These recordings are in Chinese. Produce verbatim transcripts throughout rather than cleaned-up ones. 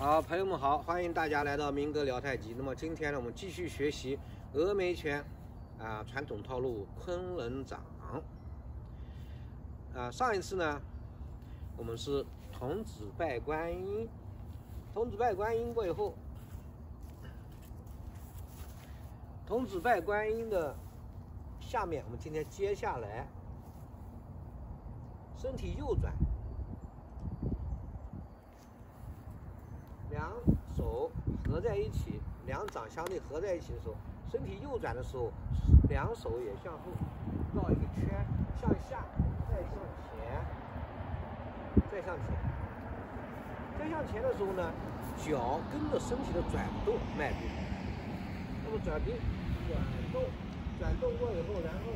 好，朋友们好，欢迎大家来到民哥聊太极。那么今天呢，我们继续学习峨眉拳啊传统套路昆仑掌。啊，上一次呢，我们是童子拜观音，童子拜观音过以后，童子拜观音的下面，我们今天接下来身体右转。 两手合在一起，两掌相对合在一起的时候，身体右转的时候，两手也向后绕一个圈，向下，再向前，再向前。再向前的时候呢，脚跟着身体的转动迈步。那么转动、转动、转动过以后，然后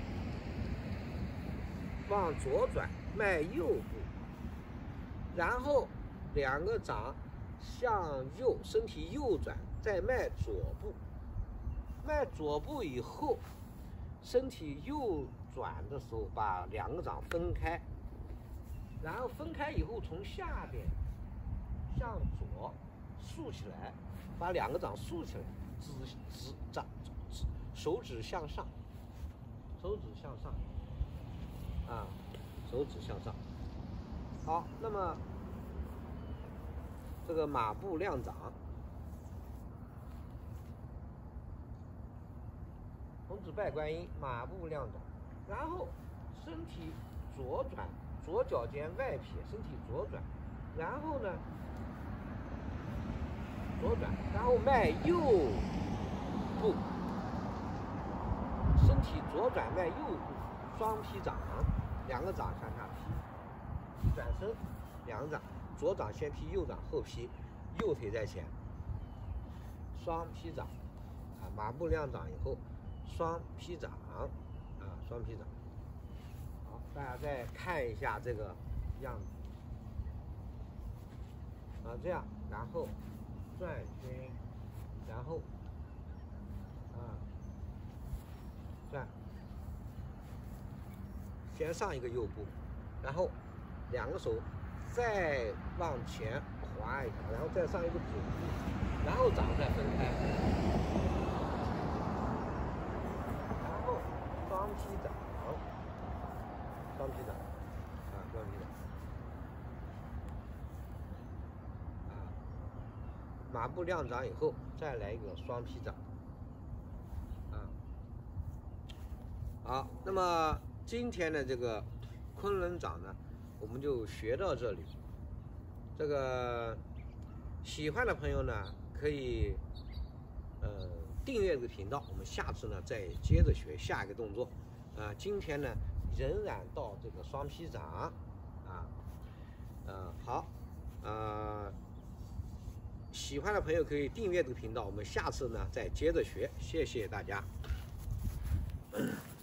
往左转，迈右步，然后两个掌。 向右，身体右转，再迈左步。迈左步以后，身体右转的时候，把两个掌分开，然后分开以后，从下边向左竖起来，把两个掌竖起来，指指掌指手指向上，手指向上，啊，手指向上。好，那么。 这个马步亮掌，童子拜观音，马步亮掌，然后身体左转，左脚尖外撇，身体左转，然后呢，左转，然后迈右步，身体左转迈右步，双劈掌，两个掌向下劈，转身，两掌。 左掌先劈，右掌后劈，右腿在前，双劈掌，啊，马步亮掌以后，双劈掌，啊，双劈掌。好，大家再看一下这个样子，啊，这样，然后转圈，然后，啊，转，先上一个右步，然后两个手。 再往前滑一下，然后再上一个左步，然后掌再分开，然后双劈掌，双劈掌，啊，双劈掌，啊，马步亮掌以后，再来一个双劈掌，啊，好，那么今天的这个昆仑掌呢？ 我们就学到这里。这个喜欢的朋友呢，可以呃订阅这个频道。我们下次呢再接着学下一个动作。啊、呃，今天呢仍然到这个双劈掌啊，呃好，呃喜欢的朋友可以订阅这个频道。我们下次呢再接着学，谢谢大家。